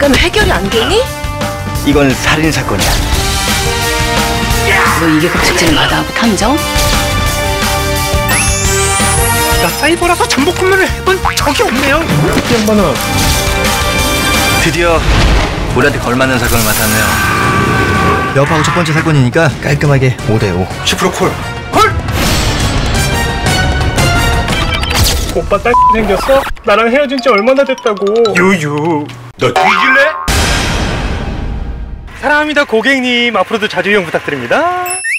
가면 해결이 안 되니? 이건 살인사건이야. 너 이계급 직진을 마다하고 탐정? 나 사이버라서 잠복 근무를 해본 적이 없네요. 이 양반아. 드디어 우리한테 걸맞는 사건을 맡았네요. 여파하고 첫 번째 사건이니까 깔끔하게 5대5. 10% 콜. 헐! 오빠 딸 생겼어? 나랑 헤어진 지 얼마나 됐다고. 유유. 너 뒤질래? 사랑합니다 고객님. 앞으로도 자주 이용 부탁드립니다.